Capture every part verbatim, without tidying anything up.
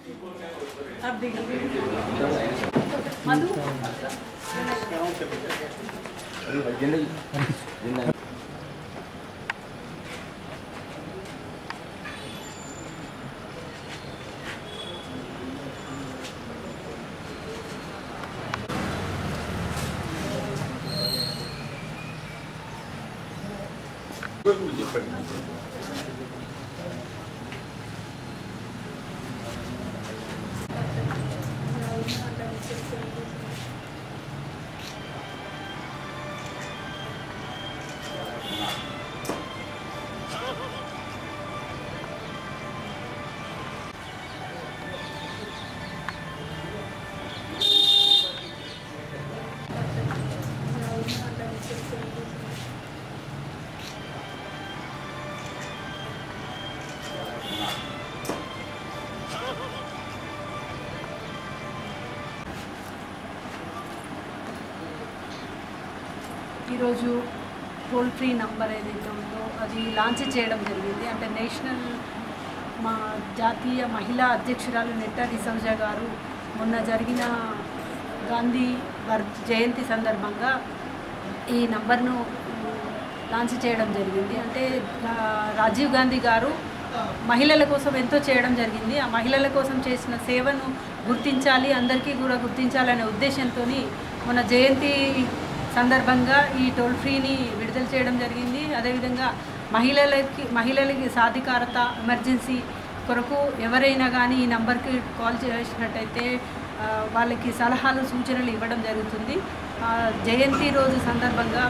ఈరోజు toll free number ఏదైతే ఉందో అది లాంచ్ చేయడం జరిగింది. అంటే నేషనల్ మా జాతీయ మహిళా అధ్యక్షురాలు నెట్టా డిసౌజ గారు మొన్న జరిగిన గాంధీ వర్ జయంతి సందర్భంగా ఈ నంబర్ను లాంచ్ చేయడం జరిగింది. అంటే రాజీవ్ గాంధీ గారు మహిళల కోసం ఎంతో చేయడం జరిగింది. ఆ మహిళల కోసం చేసిన సేవను గుర్తించాలి, అందరికీ కూడా గుర్తించాలనే ఉద్దేశంతో మొన్న జయంతి సందర్భంగా ఈ టోల్ ఫ్రీని విడుదల చేయడం జరిగింది. అదేవిధంగా మహిళలకి మహిళలకి సాధికారత ఎమర్జెన్సీ కొరకు ఎవరైనా కానీ ఈ నంబర్కి కాల్ చేసినట్టయితే వాళ్ళకి సలహాలు సూచనలు ఇవ్వడం జరుగుతుంది. జయంతి రోజు సందర్భంగా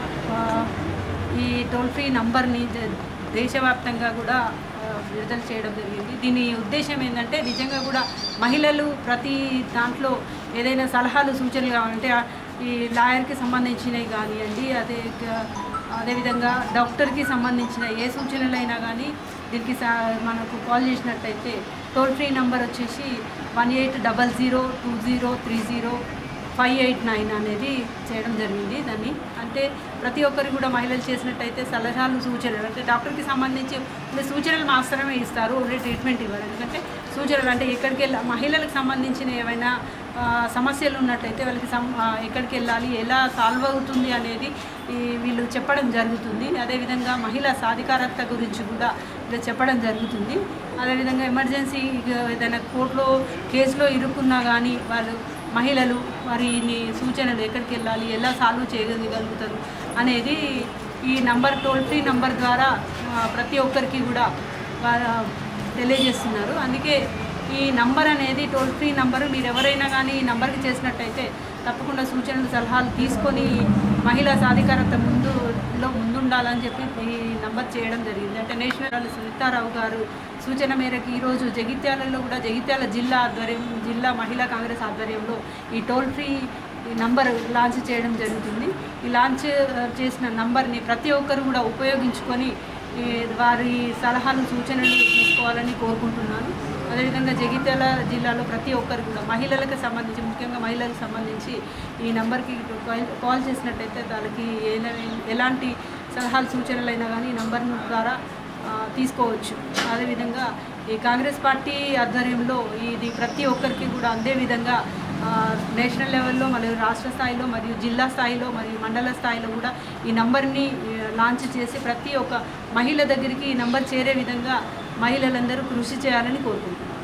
ఈ టోల్ ఫ్రీ నంబర్ని దేశవ్యాప్తంగా కూడా విడుదల చేయడం జరిగింది. దీని ఉద్దేశం ఏంటంటే నిజంగా కూడా మహిళలు ప్రతి దాంట్లో ఏదైనా సలహాలు సూచనలు కావాలంటే ఈ లాయర్కి సంబంధించినవి కానివ్వండి, అదే అదేవిధంగా డాక్టర్కి సంబంధించిన ఏ సూచనలైనా కానీ దీనికి మనకు కాల్ చేసినట్టయితే టోల్ ఫ్రీ నెంబర్ వచ్చేసి one eight double zero two zero three zero five eight nine అనేది చేయడం జరిగింది. దాన్ని అంటే ప్రతి ఒక్కరికి కూడా మహిళలు చేసినట్టయితే సలహాలు సూచనలు అంటే డాక్టర్కి సంబంధించి సూచనలు మాత్రమే ఇస్తారు, ఓన్లీ ట్రీట్మెంట్ ఇవ్వరు. ఎందుకంటే సూచనలు అంటే ఎక్కడికి వెళ్ళి మహిళలకు సంబంధించిన ఏమైనా సమస్యలు ఉన్నట్టయితే వాళ్ళకి సం ఎక్కడికి వెళ్ళాలి, ఎలా సాల్వ్ అవుతుంది అనేది వీళ్ళు చెప్పడం జరుగుతుంది. అదేవిధంగా మహిళా సాధికారత గురించి కూడా ఇలా చెప్పడం జరుగుతుంది. అదేవిధంగా ఎమర్జెన్సీ ఏదైనా కోర్టులో కేసులో ఇరుక్కున్నా కానీ వాళ్ళు మహిళలు వారిని సూచనలు ఎక్కడికి వెళ్ళాలి, ఎలా సాల్వ్ చేయగలుగుతారు అనేది ఈ నంబర్ టోల్ ఫ్రీ నంబర్ ద్వారా ప్రతి ఒక్కరికి కూడా తెలియజేస్తున్నారు. అందుకే ఈ నంబర్ అనేది టోల్ ఫ్రీ నంబరు మీరు ఎవరైనా కానీ ఈ నంబర్కి చేసినట్టయితే తప్పకుండా సూచనలు సలహాలు తీసుకొని మహిళా సాధికారత ముందులో ముందుండాలని చెప్పి ఈ నంబర్ చేయడం జరిగింది. అంటే నేషనల్ సునీతారావు గారు సూచన మేరకు ఈరోజు జగిత్యాలలో కూడా జగిత్యాల జిల్లా ఆధ్వర్యం జిల్లా మహిళా కాంగ్రెస్ ఆధ్వర్యంలో ఈ టోల్ ఫ్రీ నంబర్ లాంచ్ చేయడం జరుగుతుంది. ఈ లాంచ్ చేసిన నంబర్ని ప్రతి ఒక్కరు కూడా ఉపయోగించుకొని వారి సలహాలు సూచనలు తీసుకోవాలని కోరుకుంటున్నాను. అదేవిధంగా జగిత్యాల జిల్లాలో ప్రతి ఒక్కరు కూడా మహిళలకు సంబంధించి ముఖ్యంగా మహిళలకు సంబంధించి ఈ నెంబర్కి కాల్ చేసినట్టయితే వాళ్ళకి ఎలాంటి సలహాలు సూచనలైనా కానీ ఈ నెంబర్ ద్వారా తీసుకోవచ్చు. అదేవిధంగా ఈ కాంగ్రెస్ పార్టీ ఆధ్వర్యంలో ఇది ప్రతి ఒక్కరికి కూడా అందే విధంగా నేషనల్ లెవెల్లో మరియు రాష్ట్ర స్థాయిలో మరియు జిల్లా స్థాయిలో మరియు మండల స్థాయిలో కూడా ఈ నంబర్ని లాంచ్ చేసి ప్రతి ఒక్క మహిళ దగ్గరికి ఈ నంబర్ చేరే విధంగా మహిళలందరూ కృషి చేయాలని కోరుకుంటున్నాను.